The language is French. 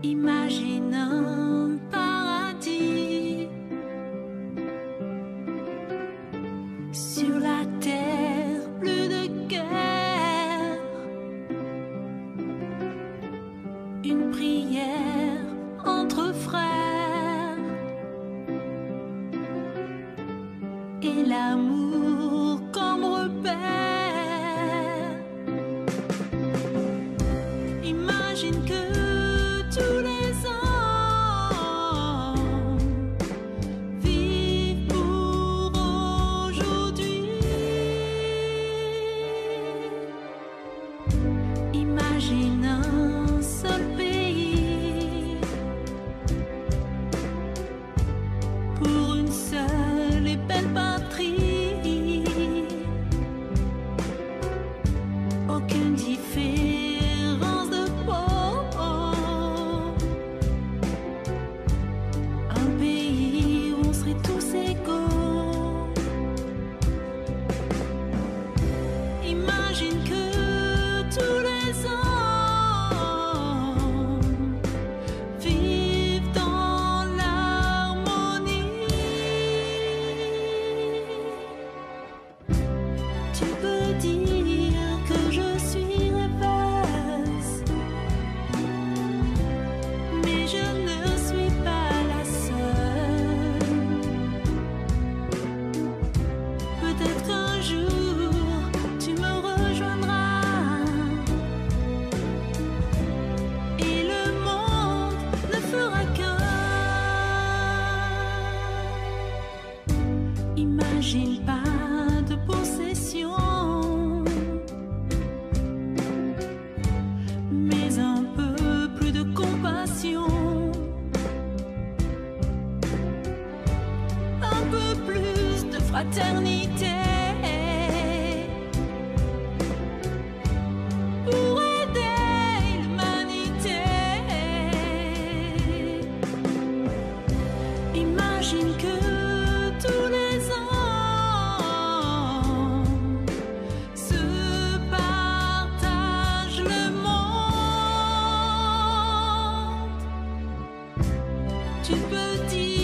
Imagine un paradis sur la terre, plus de guerre, une prière entre frères et l'amour comme repère. Imagine que tous les hommes vivent pour aujourd'hui. Imagine un seul pays pour une seule et belle patrie. Aucune différence de peau. Un pays où on serait tous égaux. Imagine que tous les hommes vivent dans l'harmonie. Tu peux dire que je suis rêveuse, mais je ne suis pas la seule. Peut-être qu'un jour tu me rejoindras et le monde ne fera qu'un. Imagine pas de possession, mais un peu plus de compassion, un peu plus de fraternité pour aider l'humanité. Imagine que tous les hommes se partagent le monde. Tu peux dire